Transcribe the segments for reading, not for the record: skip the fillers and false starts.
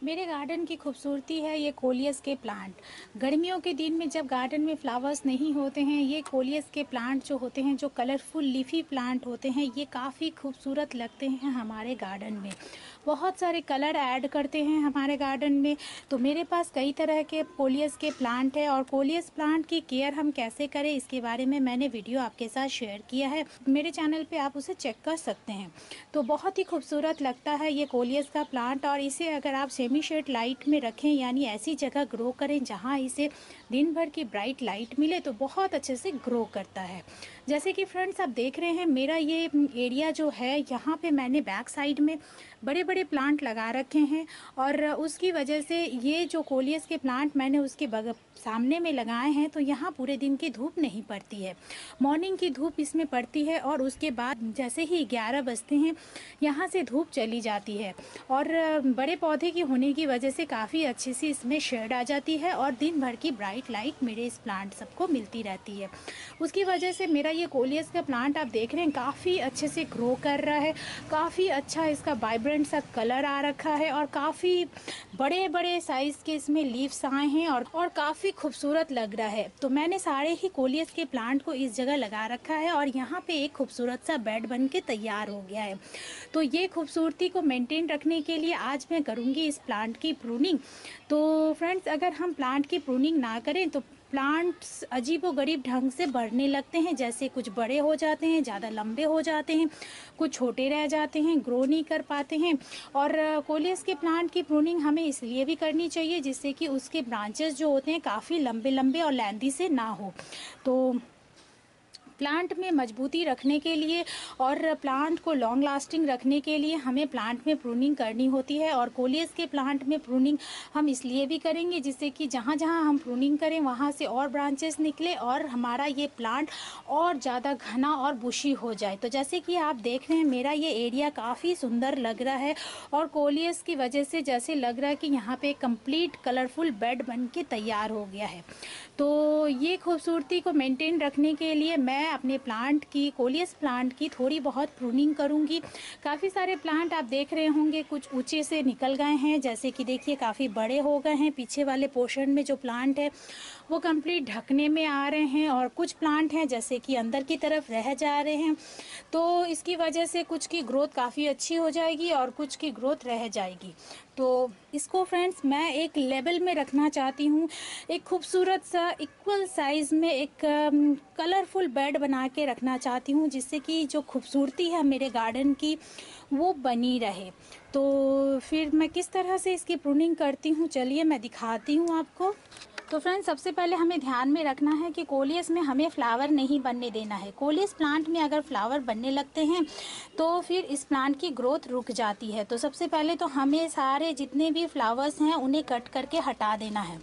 मेरे गार्डन की खूबसूरती है ये कोलियस के प्लांट। गर्मियों के दिन में जब गार्डन में फ्लावर्स नहीं होते हैं, ये कोलियस के प्लांट जो होते हैं, जो कलरफुल लीफी प्लांट होते हैं, ये काफ़ी खूबसूरत लगते हैं हमारे गार्डन में। बहुत सारे कलर ऐड करते हैं हमारे गार्डन में। तो मेरे पास कई तरह के कोलियस के प्लांट है और कोलियस प्लांट की केयर हम कैसे करें इसके बारे में मैंने वीडियो आपके साथ शेयर किया है। मेरे चैनल पे आप उसे चेक कर सकते हैं। तो बहुत ही खूबसूरत लगता है ये कोलियस का प्लांट, और इसे अगर आप सेमी शेड लाइट में रखें, यानी ऐसी जगह ग्रो करें जहां इसे दिन भर की ब्राइट लाइट मिले, तो बहुत अच्छे से ग्रो करता है। जैसे कि फ्रेंड्स आप देख रहे हैं, मेरा ये एरिया जो है, यहाँ पे मैंने बैक साइड में बड़े बड़े प्लांट लगा रखे हैं, और उसकी वजह से ये जो कोलियस के प्लांट मैंने उसके सामने में लगाए हैं, तो यहाँ पूरे दिन की धूप नहीं पड़ती है। मॉर्निंग की धूप इसमें पड़ती है और उसके बाद जैसे ही 11 बजते हैं यहाँ से धूप चली जाती है, और बड़े पौधे की होने की वजह से काफ़ी अच्छी सी इसमें शेड आ जाती है और दिन भर की ब्राइट लाइट मेरे इस प्लांट सबको मिलती रहती है। उसकी वजह से मेरा ये कोलियस का प्लांट आप देख रहे हैं काफ़ी अच्छे से ग्रो कर रहा है। काफ़ी अच्छा इसका वाइब्रेंट सा कलर आ रखा है और काफ़ी बड़े बड़े साइज़ के इसमें लीव्स आए हैं और काफ़ी खूबसूरत लग रहा है। तो मैंने सारे ही कोलियस के प्लांट को इस जगह लगा रखा है और यहाँ पे एक खूबसूरत सा बेड बन के तैयार हो गया है। तो ये खूबसूरती को मेंटेन रखने के लिए आज मैं करूँगी इस प्लांट की प्रूनिंग। तो फ्रेंड्स, अगर हम प्लांट की प्रूनिंग ना करें तो प्लांट्स अजीबोगरीब ढंग से बढ़ने लगते हैं। जैसे कुछ बड़े हो जाते हैं, ज़्यादा लंबे हो जाते हैं, कुछ छोटे रह जाते हैं, ग्रो नहीं कर पाते हैं। और कोलियस के प्लांट की प्रूनिंग हमें इसलिए भी करनी चाहिए जिससे कि उसके ब्रांचेस जो होते हैं काफ़ी लंबे लंबे और लेंथी से ना हो। तो प्लांट में मजबूती रखने के लिए और प्लांट को लॉन्ग लास्टिंग रखने के लिए हमें प्लांट में प्रूनिंग करनी होती है। और कोलियस के प्लांट में प्रूनिंग हम इसलिए भी करेंगे जिससे कि जहाँ जहाँ हम प्रूनिंग करें वहाँ से और ब्रांचेस निकले और हमारा ये प्लांट और ज़्यादा घना और बुशी हो जाए। तो जैसे कि आप देख रहे हैं, मेरा ये एरिया काफ़ी सुंदर लग रहा है और कोलियस की वजह से जैसे लग रहा है कि यहाँ पे कंप्लीट कलरफुल बेड बन के तैयार हो गया है। तो ये खूबसूरती को मेंटेन रखने के लिए मैं अपने प्लांट की, कोलियस प्लांट की थोड़ी बहुत प्रूनिंग करूंगी। काफ़ी सारे प्लांट आप देख रहे होंगे कुछ ऊंचे से निकल गए हैं, जैसे कि देखिए काफ़ी बड़े हो गए हैं। पीछे वाले पोर्शन में जो प्लांट है वो कंप्लीट ढकने में आ रहे हैं, और कुछ प्लांट हैं जैसे कि अंदर की तरफ रह जा रहे हैं। तो इसकी वजह से कुछ की ग्रोथ काफ़ी अच्छी हो जाएगी और कुछ की ग्रोथ रह जाएगी। तो इसको फ्रेंड्स मैं एक लेवल में रखना चाहती हूँ, एक खूबसूरत सा इक्वल साइज़ में एक कलरफुल बेड बना के रखना चाहती हूँ, जिससे कि जो खूबसूरती है मेरे गार्डन की वो बनी रहे। तो फिर मैं किस तरह से इसकी प्रूनिंग करती हूँ, चलिए मैं दिखाती हूँ आपको। तो फ्रेंड्स, सबसे पहले हमें ध्यान में रखना है कि कोलियस में हमें फ्लावर नहीं बनने देना है। कोलियस प्लांट में अगर फ्लावर बनने लगते हैं तो फिर इस प्लांट की ग्रोथ रुक जाती है। तो सबसे पहले तो हमें सारे जितने भी फ्लावर्स हैं उन्हें कट करके हटा देना है।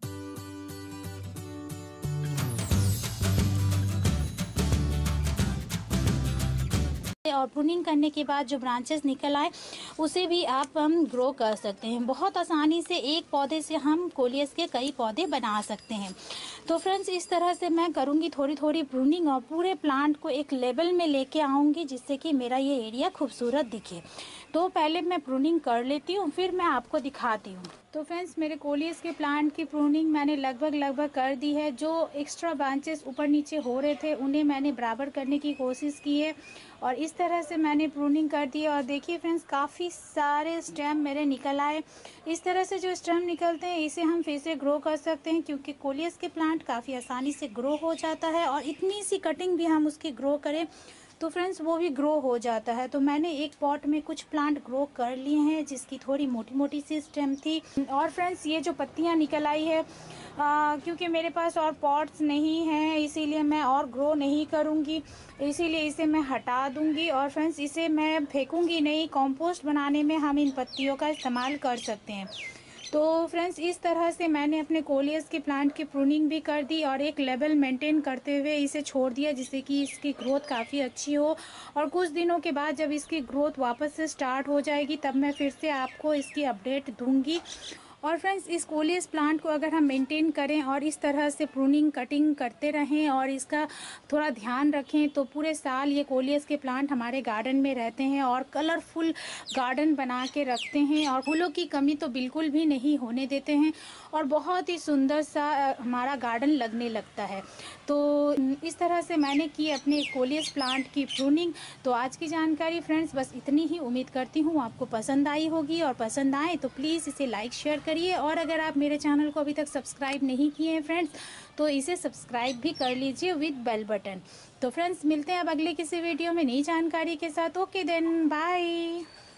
और प्रूनिंग करने के बाद जो ब्रांचेस निकल आए उसे भी आप हम ग्रो कर सकते हैं। बहुत आसानी से एक पौधे से हम कोलियस के कई पौधे बना सकते हैं। तो फ्रेंड्स, इस तरह से मैं करूँगी थोड़ी थोड़ी प्रूनिंग और पूरे प्लांट को एक लेवल में लेके आऊँगी जिससे कि मेरा ये एरिया खूबसूरत दिखे। तो पहले मैं प्रूनिंग कर लेती हूँ, फिर मैं आपको दिखाती हूँ। तो फ्रेंड्स, मेरे कोलियस के प्लांट की प्रूनिंग मैंने लगभग कर दी है। जो एक्स्ट्रा ब्रांचेस ऊपर नीचे हो रहे थे उन्हें मैंने बराबर करने की कोशिश की है और इस तरह से मैंने प्रूनिंग कर दी है। और देखिए फ्रेंड्स, काफ़ी सारे स्टेम मेरे निकल आए। इस तरह से जो स्टेम निकलते हैं इसे हम फिर से ग्रो कर सकते हैं, क्योंकि कोलियस के प्लांट काफ़ी आसानी से ग्रो हो जाता है और इतनी सी कटिंग भी हम उसकी ग्रो करें तो फ्रेंड्स वो भी ग्रो हो जाता है। तो मैंने एक पॉट में कुछ प्लांट ग्रो कर लिए हैं जिसकी थोड़ी मोटी मोटी सी स्टेम थी। और फ्रेंड्स, ये जो पत्तियां निकल आई है, क्योंकि मेरे पास और पॉट्स नहीं हैं इसीलिए मैं और ग्रो नहीं करूँगी, इसीलिए इसे मैं हटा दूँगी। और फ्रेंड्स, इसे मैं फेंकूँगी नहीं, कंपोस्ट बनाने में हम इन पत्तियों का इस्तेमाल कर सकते हैं। तो फ्रेंड्स, इस तरह से मैंने अपने कोलियस के प्लांट की प्रूनिंग भी कर दी और एक लेवल मेंटेन करते हुए इसे छोड़ दिया जिससे कि इसकी ग्रोथ काफ़ी अच्छी हो। और कुछ दिनों के बाद जब इसकी ग्रोथ वापस से स्टार्ट हो जाएगी तब मैं फिर से आपको इसकी अपडेट दूंगी। और फ्रेंड्स इस कोलियस प्लांट को अगर हम मेंटेन करें और इस तरह से प्रूनिंग कटिंग करते रहें और इसका थोड़ा ध्यान रखें तो पूरे साल ये कोलियस के प्लांट हमारे गार्डन में रहते हैं और कलरफुल गार्डन बना के रखते हैं और फूलों की कमी तो बिल्कुल भी नहीं होने देते हैं और बहुत ही सुंदर सा हमारा गार्डन लगने लगता है। तो इस तरह से मैंने की अपने कोलियस प्लांट की प्रूनिंग। तो आज की जानकारी फ्रेंड्स बस इतनी ही। उम्मीद करती हूँ आपको पसंद आई होगी और पसंद आए तो प्लीज़ इसे लाइक शेयर करिए और अगर आप मेरे चैनल को अभी तक सब्सक्राइब नहीं किए हैं फ्रेंड्स तो इसे सब्सक्राइब भी कर लीजिए विद बेल बटन। तो फ्रेंड्स मिलते हैं अब अगले किसी वीडियो में नई जानकारी के साथ। Okay then bye.